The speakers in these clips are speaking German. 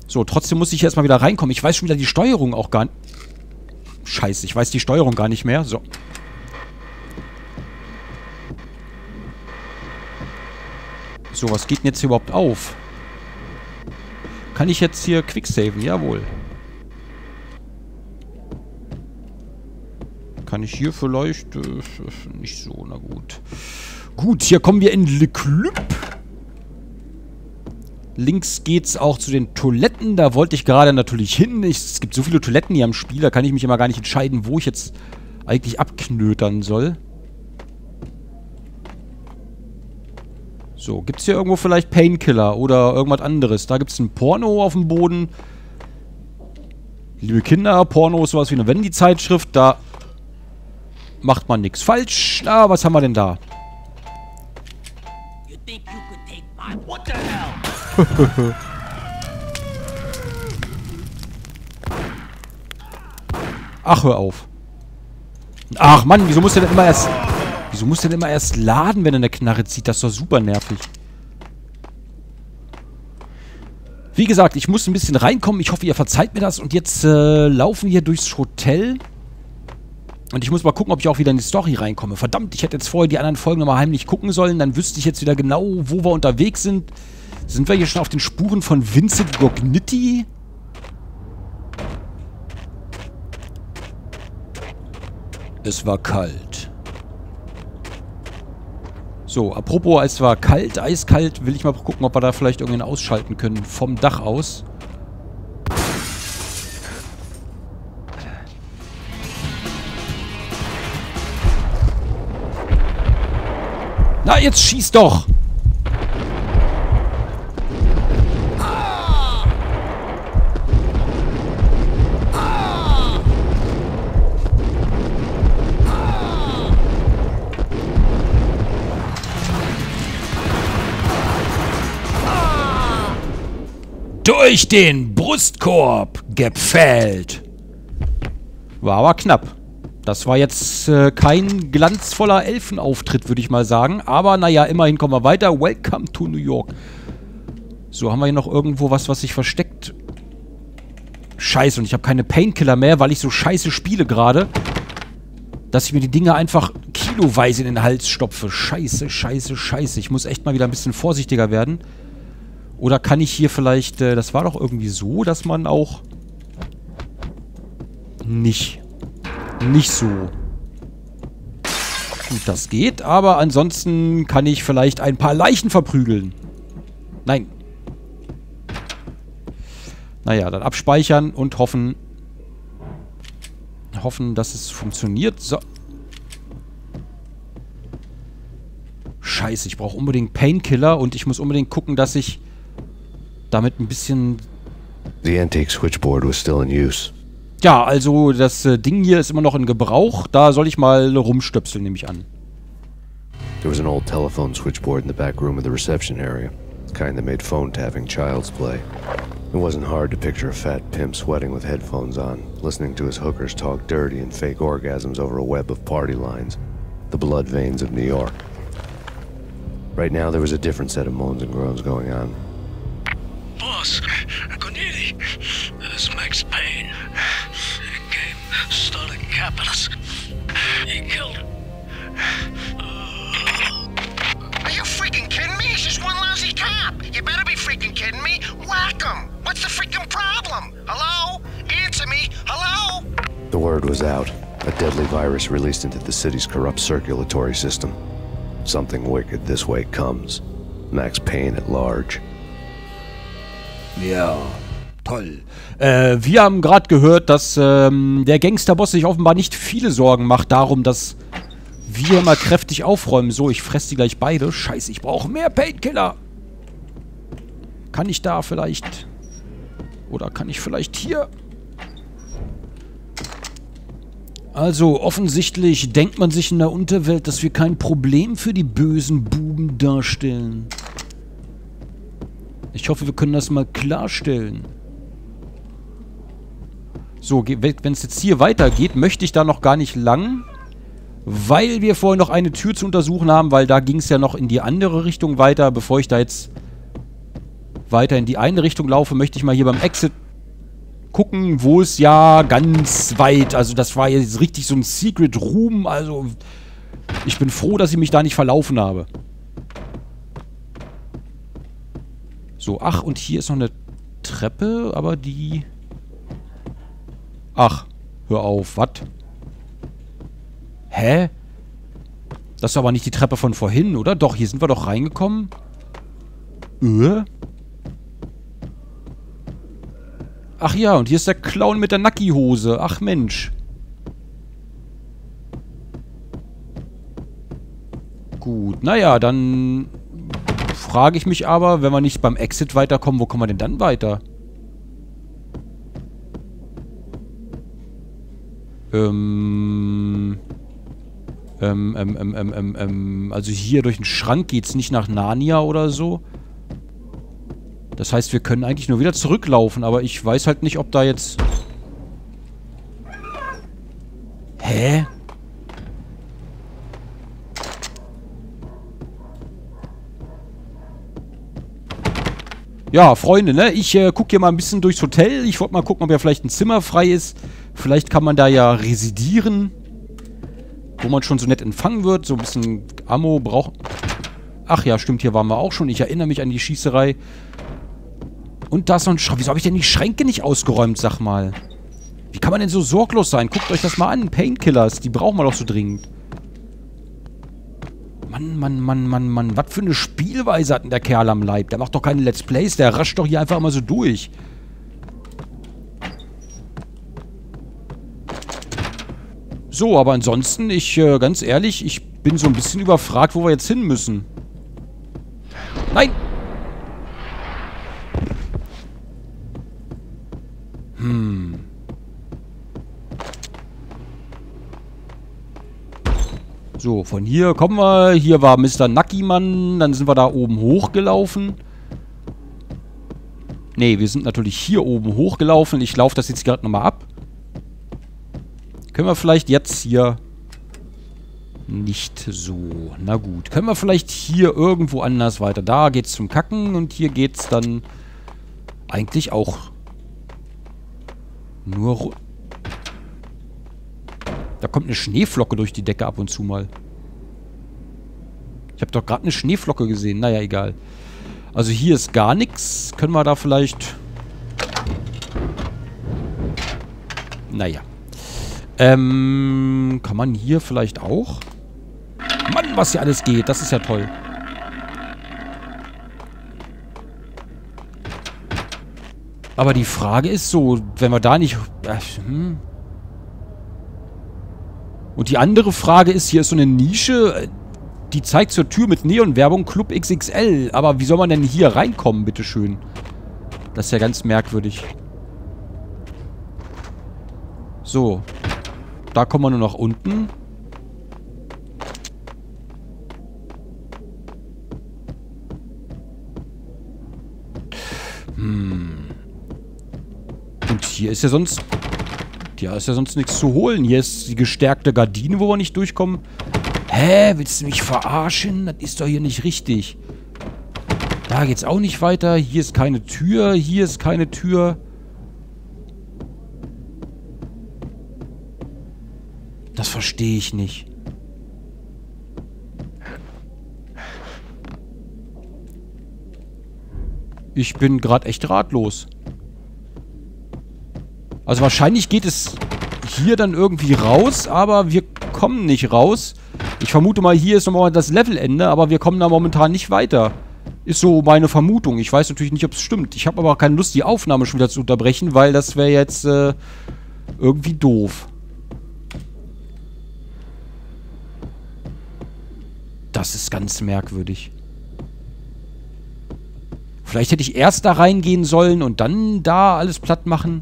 So, trotzdem muss ich erstmal wieder reinkommen. Ich weiß schon wieder die Steuerung auch gar nicht. Scheiße, ich weiß die Steuerung gar nicht mehr. So. So, was geht denn jetzt hier überhaupt auf? Kann ich jetzt hier quicksaven? Jawohl. Kann ich hier vielleicht... nicht so, na gut. Gut, hier kommen wir in Le Club. Links geht's auch zu den Toiletten. Da wollte ich gerade natürlich hin. Es gibt so viele Toiletten hier am Spiel, da kann ich mich immer gar nicht entscheiden, wo ich jetzt eigentlich abknötern soll. So, gibt's hier irgendwo vielleicht Painkiller oder irgendwas anderes? Da gibt's ein Porno auf dem Boden. Liebe Kinder, Porno ist sowas wie eine Wendy-Zeitschrift. Da macht man nichts falsch. Na, was haben wir denn da? What the hell? Ach, hör auf. Ach, Mann, wieso muss der denn immer erst... Wieso muss der denn immer erst laden, wenn er eine Knarre zieht? Das ist doch super nervig. Wie gesagt, ich muss ein bisschen reinkommen. Ich hoffe, ihr verzeiht mir das. Und jetzt laufen wir durchs Hotel. Und ich muss mal gucken, ob ich auch wieder in die Story reinkomme. Verdammt, ich hätte jetzt vorher die anderen Folgen nochmal heimlich gucken sollen. Dann wüsste ich jetzt wieder genau, wo wir unterwegs sind. Sind wir hier schon auf den Spuren von Vincent Gognitti? Es war kalt. So, apropos, es war kalt, eiskalt. Will ich mal gucken, ob wir da vielleicht irgendwen ausschalten können. Vom Dach aus. Na, jetzt schieß doch! Durch den Brustkorb gepfählt. War aber knapp. Das war jetzt kein glanzvoller Elfenauftritt, würde ich mal sagen. Aber naja, immerhin kommen wir weiter. Welcome to New York. So, haben wir hier noch irgendwo was sich versteckt? Scheiße, und ich habe keine Painkiller mehr, weil ich so scheiße spiele gerade. Dass ich mir die Dinge einfach kiloweise in den Hals stopfe. Scheiße, scheiße, scheiße. Ich muss echt mal wieder ein bisschen vorsichtiger werden. Oder kann ich hier vielleicht... das war doch irgendwie so, dass man auch... Nicht so. Gut, das geht. Aber ansonsten kann ich vielleicht ein paar Leichen verprügeln. Nein. Naja, dann abspeichern und hoffen... dass es funktioniert. So. Scheiße, ich brauche unbedingt Painkiller und ich muss unbedingt gucken, dass ich... damit ein bisschen... The antique switchboard was still in use. Ja, also das Ding hier ist immer noch in Gebrauch. Da soll ich mal rumstöpseln, nehme ich an. There was an old telephone switchboard in the back room of the reception area. The kind that made phone tapping child's play. It wasn't hard to picture a fat pimp sweating with headphones on, listening to his hookers talk dirty and fake orgasms over a web of party lines. The blood veins of New York. Right now there was a different set of moans and groans going on. Boss, Gognitti, this is Max Payne. He came, started capping us. He killed him. Are you freaking kidding me? He's just one lousy cop. You better be freaking kidding me. Whack him. What's the freaking problem? Hello? Answer me. Hello? The word was out. A deadly virus released into the city's corrupt circulatory system. Something wicked this way comes. Max Payne at large. Ja, toll. Wir haben gerade gehört, dass der Gangsterboss sich offenbar nicht viele Sorgen macht darum, dass wir mal kräftig aufräumen. So, ich fresse die gleich beide. Scheiße, ich brauche mehr Painkiller. Kann ich da vielleicht... Oder kann ich vielleicht hier... Also, offensichtlich denkt man sich in der Unterwelt, dass wir kein Problem für die bösen Buben darstellen. Ich hoffe, wir können das mal klarstellen. So, wenn es jetzt hier weitergeht, möchte ich da noch gar nicht lang. Weil wir vorher noch eine Tür zu untersuchen haben, weil da ging es ja noch in die andere Richtung weiter, bevor ich da jetzt weiter in die eine Richtung laufe, möchte ich mal hier beim Exit gucken, wo es ja ganz weit, also das war jetzt richtig so ein Secret Room, also ich bin froh, dass ich mich da nicht verlaufen habe. So, ach, und hier ist noch eine Treppe, aber die... Ach, hör auf, was? Hä? Das ist aber nicht die Treppe von vorhin, oder? Doch, hier sind wir doch reingekommen. Ach ja, und hier ist der Clown mit der Nacki-Hose. Ach Mensch. Gut, naja, dann frage ich mich aber, wenn wir nicht beim Exit weiterkommen, wo kommen wir denn dann weiter? Also hier durch den Schrank geht's nicht nach Narnia oder so. Das heißt, wir können eigentlich nur wieder zurücklaufen, aber ich weiß halt nicht, ob da jetzt... Hä? Ja, Freunde, ne? Ich gucke hier mal ein bisschen durchs Hotel. Ich wollte mal gucken, ob ja vielleicht ein Zimmer frei ist. Vielleicht kann man da ja residieren. Wo man schon so nett empfangen wird. So ein bisschen Ammo braucht... Ach ja, stimmt, hier waren wir auch schon. Ich erinnere mich an die Schießerei. Und da ist noch ein Schrank. Wieso habe ich denn die Schränke nicht ausgeräumt, sag mal? Wie kann man denn so sorglos sein? Guckt euch das mal an. Painkillers, die brauchen wir doch so dringend. Mann. Was für eine Spielweise hat denn der Kerl am Leib? Der macht doch keine Let's Plays. Der rascht doch hier einfach immer so durch. So, aber ansonsten, ganz ehrlich, ich bin so ein bisschen überfragt, wo wir jetzt hin müssen. Nein! So, von hier kommen wir. Hier war Mr. Nacki-Mann. Dann sind wir da oben hochgelaufen. Ne, wir sind natürlich hier oben hochgelaufen. Ich laufe das jetzt gerade nochmal ab. Können wir vielleicht jetzt hier... Nicht so. Na gut. Können wir vielleicht hier irgendwo anders weiter. Da geht's zum Kacken und hier geht's dann eigentlich auch nur... Da kommt eine Schneeflocke durch die Decke ab und zu mal. Ich habe doch gerade eine Schneeflocke gesehen. Naja, egal. Also hier ist gar nichts. Können wir da vielleicht... Naja. Kann man hier vielleicht auch? Mann, was hier alles geht. Das ist ja toll. Aber die Frage ist so, wenn wir da nicht... Und die andere Frage ist, hier ist so eine Nische, die zeigt zur Tür mit Neonwerbung Club XXL. Aber wie soll man denn hier reinkommen, bitteschön? Das ist ja ganz merkwürdig. So. Da kommen wir nur nach unten. Und hier ist ja sonst... Ja, ist ja sonst nichts zu holen. Hier ist die gestärkte Gardine, wo wir nicht durchkommen. Hä? Willst du mich verarschen? Das ist doch hier nicht richtig. Da geht's auch nicht weiter. Hier ist keine Tür. Hier ist keine Tür. Das verstehe ich nicht. Ich bin gerade echt ratlos. Also wahrscheinlich geht es hier dann irgendwie raus, aber wir kommen nicht raus. Ich vermute mal, hier ist nochmal das Levelende, aber wir kommen da momentan nicht weiter. Ist so meine Vermutung. Ich weiß natürlich nicht, ob es stimmt. Ich habe aber auch keine Lust, die Aufnahme schon wieder zu unterbrechen, weil das wäre jetzt irgendwie doof. Das ist ganz merkwürdig. Vielleicht hätte ich erst da reingehen sollen und dann da alles platt machen.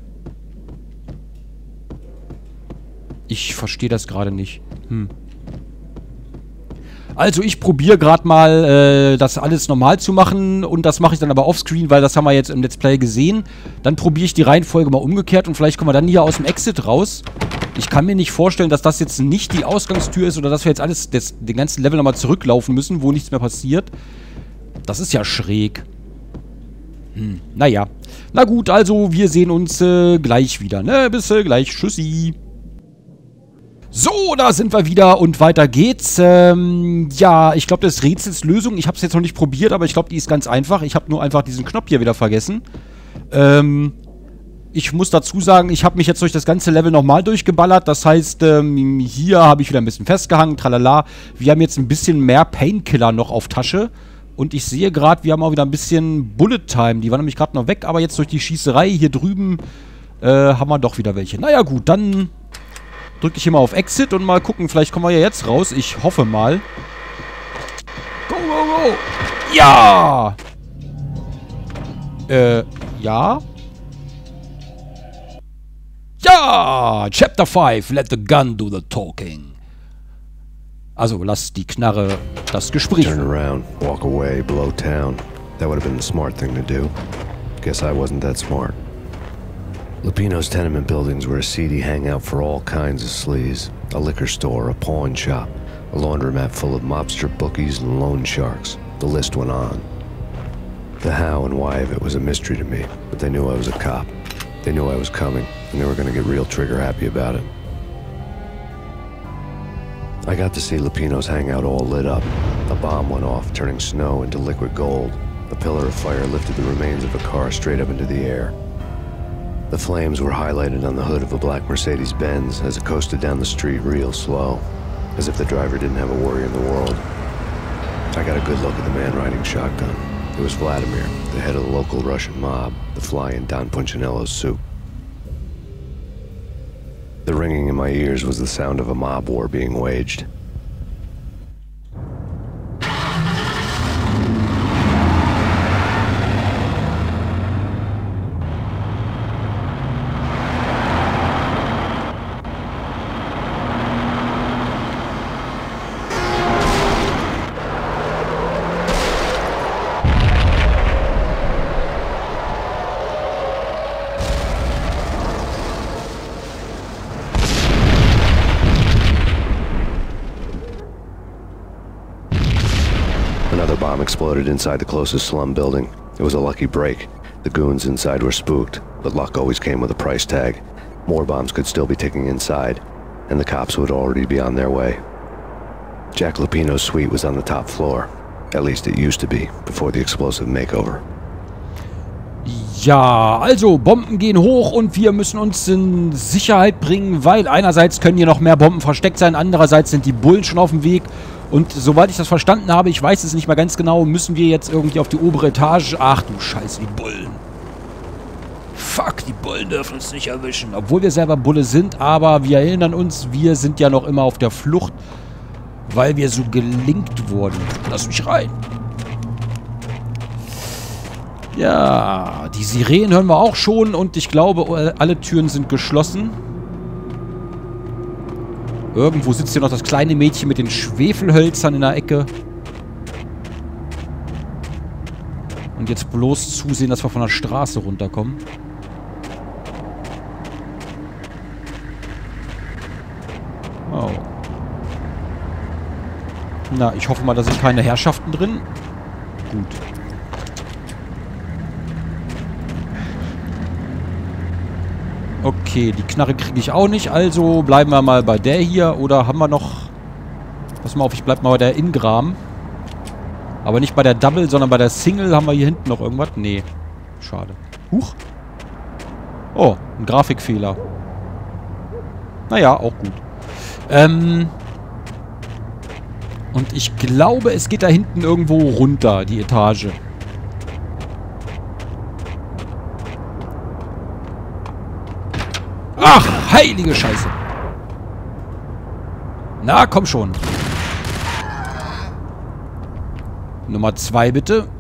Ich verstehe das gerade nicht. Also ich probiere gerade mal, das alles normal zu machen. Und das mache ich dann aber offscreen, weil das haben wir jetzt im Let's Play gesehen. Dann probiere ich die Reihenfolge mal umgekehrt und vielleicht kommen wir dann hier aus dem Exit raus. Ich kann mir nicht vorstellen, dass das jetzt nicht die Ausgangstür ist oder dass wir jetzt alles, den ganzen Level nochmal zurücklaufen müssen, wo nichts mehr passiert. Das ist ja schräg. Naja. Na gut, also wir sehen uns gleich wieder, ne? Bis gleich. Tschüssi. So, da sind wir wieder und weiter geht's. Ja, ich glaube, das Rätsels Lösung, ich habe es jetzt noch nicht probiert, aber ich glaube, die ist ganz einfach. Ich habe nur einfach diesen Knopf hier wieder vergessen. Ich muss dazu sagen, ich habe mich jetzt durch das ganze Level nochmal durchgeballert. Das heißt, hier habe ich wieder ein bisschen festgehangen, tralala. Wir haben jetzt ein bisschen mehr Painkiller noch auf Tasche. Und ich sehe gerade, wir haben auch wieder ein bisschen Bullet Time. Die waren nämlich gerade noch weg, aber jetzt durch die Schießerei hier drüben haben wir doch wieder welche. Naja gut, dann drücke ich hier mal auf Exit und mal gucken. Vielleicht kommen wir ja jetzt raus. Ich hoffe mal. Go, go, go! Ja! Ja? Ja! Chapter 5. Let the gun do the talking. Also, lass die Knarre das Gespräch. Turn around, walk away, blow town. That would have been the smart thing to do. Guess I wasn't that smart. Lupino's tenement buildings were a seedy hangout for all kinds of sleaze. A liquor store, a pawn shop, a laundromat full of mobster bookies and loan sharks. The list went on. The how and why of it was a mystery to me, but they knew I was a cop. They knew I was coming, and they were going to get real trigger happy about it. I got to see Lupino's hangout all lit up. A bomb went off, turning snow into liquid gold. A pillar of fire lifted the remains of a car straight up into the air. The flames were highlighted on the hood of a black Mercedes-Benz as it coasted down the street real slow, as if the driver didn't have a worry in the world. I got a good look at the man riding shotgun. It was Vladimir, the head of the local Russian mob, the fly in Don Punchinello's soup. The ringing in my ears was the sound of a mob war being waged. Another bomb exploded inside the closest slum building. It was a lucky break. The goons inside were spooked, but luck always came with a price tag. More bombs could still be ticking inside, and the cops would already be on their way. Jack Lupino's suite was on the top floor. At least it used to be, before the explosive makeover. Ja, also Bomben gehen hoch und wir müssen uns in Sicherheit bringen, weil einerseits können hier noch mehr Bomben versteckt sein, andererseits sind die Bullen schon auf dem Weg. Und soweit ich das verstanden habe, ich weiß es nicht mehr ganz genau, müssen wir jetzt irgendwie auf die obere Etage. Ach du Scheiße, die Bullen. Fuck, die Bullen dürfen uns nicht erwischen. Obwohl wir selber Bulle sind, aber wir erinnern uns, wir sind ja noch immer auf der Flucht, weil wir so gelinkt wurden. Lass mich rein. Ja, die Sirenen hören wir auch schon und ich glaube, alle Türen sind geschlossen. Irgendwo sitzt hier noch das kleine Mädchen mit den Schwefelhölzern in der Ecke. Und jetzt bloß zusehen, dass wir von der Straße runterkommen. Oh. Na, ich hoffe mal, da sind keine Herrschaften drin. Gut. Okay, die Knarre kriege ich auch nicht, also bleiben wir mal bei der hier. Oder haben wir noch... Pass mal auf, ich bleib mal bei der Ingram. Aber nicht bei der Double, sondern bei der Single. Haben wir hier hinten noch irgendwas? Nee. Schade. Huch. Oh, ein Grafikfehler. Naja, auch gut. Und ich glaube, es geht da hinten irgendwo runter, die Etage. Ach, heilige Scheiße. Na, komm schon. Nummer 2 bitte.